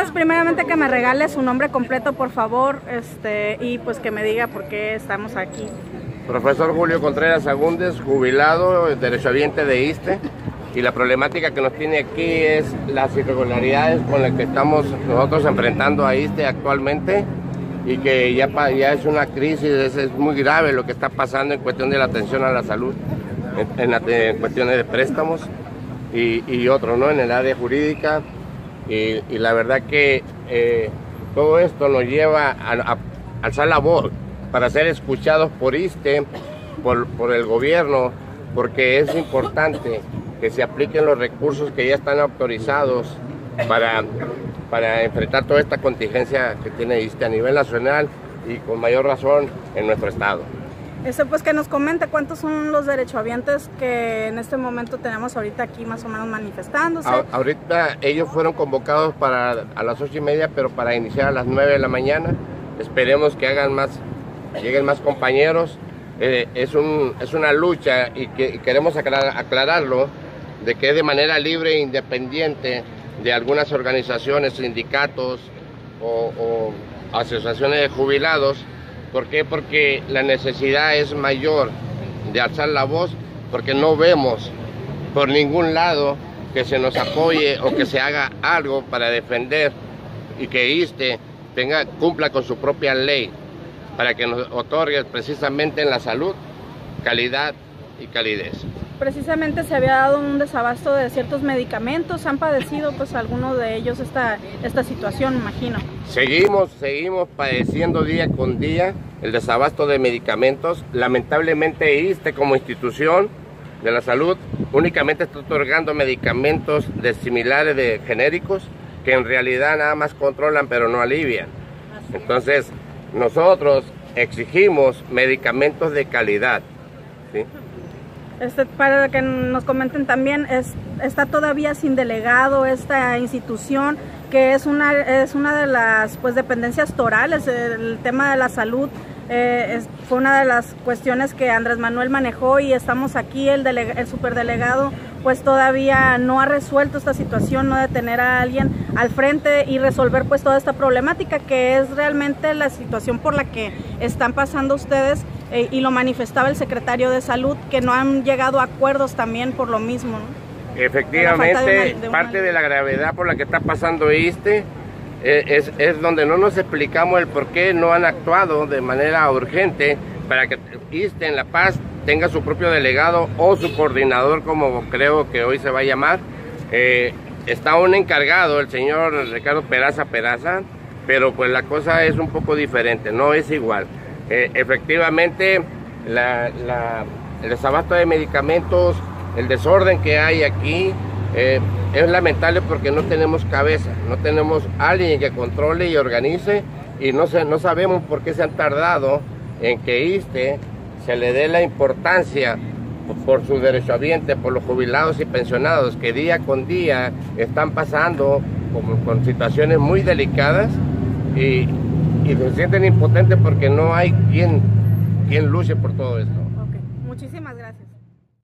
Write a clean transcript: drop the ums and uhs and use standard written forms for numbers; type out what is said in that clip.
más primeramente que me regale su nombre completo, por favor, y pues que me diga por qué estamos aquí. Profesor Julio Contreras Agúndez, jubilado, derechohabiente de ISSSTE, y la problemática que nos tiene aquí es las irregularidades con las que estamos nosotros enfrentando a ISSSTE actualmente, y que ya es una crisis, es muy grave lo que está pasando en cuestión de la atención a la salud, en cuestiones de préstamos y otros, ¿no? En el área jurídica, y la verdad que todo esto nos lleva a alzar la voz para ser escuchados por ISSSTE, por el gobierno, porque es importante que se apliquen los recursos que ya están autorizados para enfrentar toda esta contingencia que tiene ISSSTE a nivel nacional y con mayor razón en nuestro estado. Pues que nos comente cuántos son los derechohabientes que en este momento tenemos ahorita aquí más o menos manifestándose. Ahorita ellos fueron convocados a las 8:30, pero para iniciar a las 9 de la mañana. Esperemos que lleguen más compañeros. Es una lucha y queremos aclararlo, de que es de manera libre e independiente de algunas organizaciones, sindicatos o asociaciones de jubilados. ¿Por qué? Porque la necesidad es mayor de alzar la voz, porque no vemos por ningún lado que se nos apoye o que se haga algo para defender y que ISSSTE cumpla con su propia ley, para que nos otorgue precisamente en la salud calidad y calidez. Precisamente se había dado un desabasto de ciertos medicamentos. ¿Han padecido pues algunos de ellos esta situación, imagino? Seguimos padeciendo día con día el desabasto de medicamentos. Lamentablemente ISSSTE como institución de la salud únicamente está otorgando medicamentos similares de genéricos que en realidad nada más controlan pero no alivian. Entonces nosotros exigimos medicamentos de calidad, ¿sí? Para que nos comenten también, está todavía sin delegado esta institución, que es una de las dependencias torales. El tema de la salud fue una de las cuestiones que Andrés Manuel manejó, y estamos aquí, el superdelegado pues todavía no ha resuelto esta situación, no de tener a alguien al frente y resolver pues toda esta problemática, que es realmente la situación por la que están pasando ustedes, y lo manifestaba el secretario de Salud, que no han llegado a acuerdos también por lo mismo, ¿no? Efectivamente, parte de la gravedad por la que está pasando ISSSTE es donde no nos explicamos el por qué no han actuado de manera urgente para que ISSSTE en La Paz tenga su propio delegado o su coordinador, como creo que hoy se va a llamar. Está un encargado, el señor Ricardo Peraza, pero pues la cosa es un poco diferente, no es igual. Efectivamente, el desabasto de medicamentos, el desorden que hay aquí, es lamentable porque no tenemos cabeza, no tenemos alguien que controle y organice, y no sabemos por qué se han tardado en que ISSSTE se le dé la importancia por su derechohabiente, por los jubilados y pensionados que día con día están pasando con situaciones muy delicadas y se sienten impotentes porque no hay quien luche por todo esto.